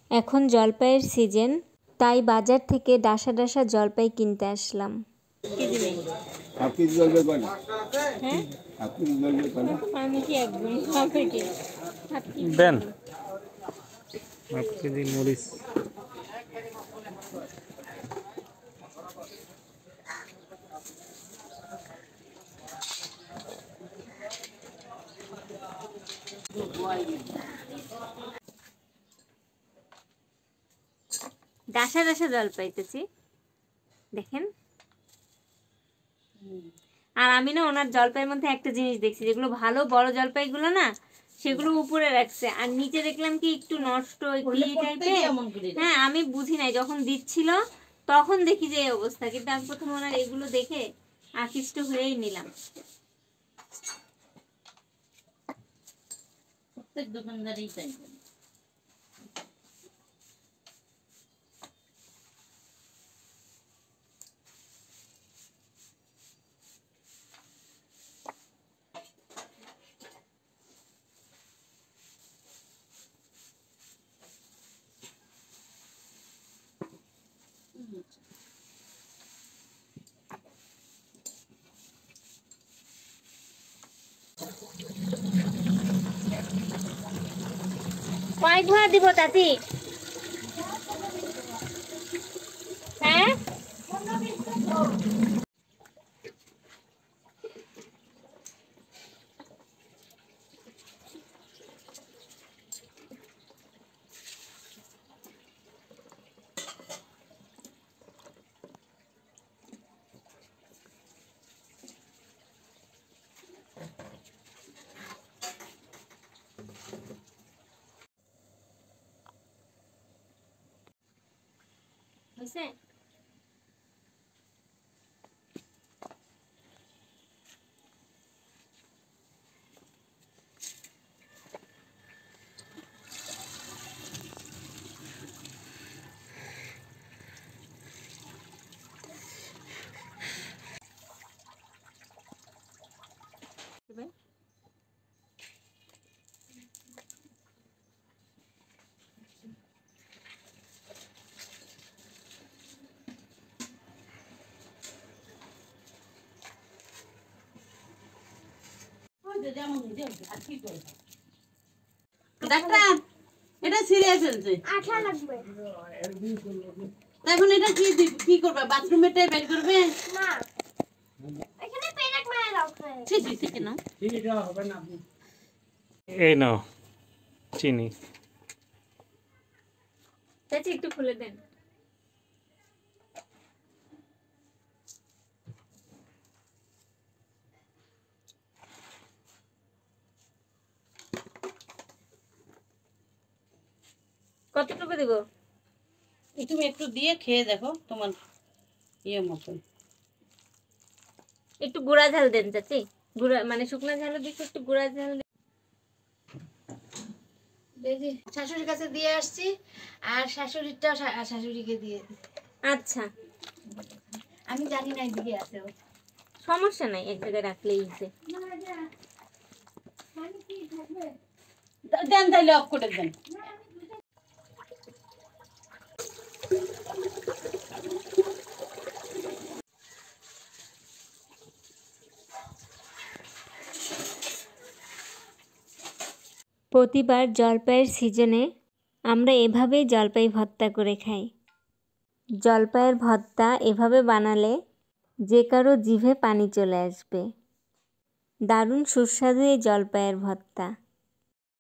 এখন জলপাইয়ের সিজন, তাই বাজার থেকে ডাসা ডাসা জলপাই কিনতে আসলাম। দেন হাফ কেজি মরিচ। ডাসা ডাসা জলপাইতেছি দেখেন। আর আমি না ওনার জলপাইয়ের মধ্যে একটা জিনিস দেখছি, যেগুলো ভালো বড় জলপাইগুলো না সেগুলো উপরে রাখছে, আর নিচে দেখলাম কি একটু নষ্ট টাইপের। হ্যাঁ আমি বুঝি নাই, যখন দিচ্ছিল তখন দেখি যে এই অবস্থা, কিন্তু আমি প্রথম ওনার এগুলো দেখে আকৃষ্ট হয়েই নিলাম। প্রত্যেক দোকানদারই তাই। কয় ঘোড়া দিব চাচি? হ্যাঁ হয়েছে। ডাক্তার এটা ছিঁড়ে ফেলছে, আঠা লাগবে। এখন এটা কি করবে? বাথরুমেরটাই বের করবে না, এখানে পেরেক মারা দাও। ঠিক না, এই নাও চিনি। চাচি একটু খুলে দেন। কতটুকু দিব? তুমি একটু দিয়ে খেয়ে দেখো তোমার ইয়ে মতো। একটু গুঁড়া ঝাল দেন চাচি, গুঁড়া মানে শুকনো ঝালও দিচ্ছি, একটু গুঁড়া ঝাল। শাশুড়ির কাছে দিয়ে আসছি, আর শাশুড়িরটা শাশুড়িকে দিয়ে দিচ্ছি। আচ্ছা আমি জানি না এদিকে আছে। সমস্যা নাই, এক জায়গায় রাখলেই হয়েছে। দেন তাইলে অফ করে দেন। প্রতিবার জলপাইয়ের সিজনে আমরা এভাবেই জলপাই ভর্তা করে খাই। জলপাইয়ের ভর্তা এভাবে বানালে যে কারো জিভে পানি চলে আসবে। দারুণ সুস্বাদু এই জলপাইয়ের ভর্তা।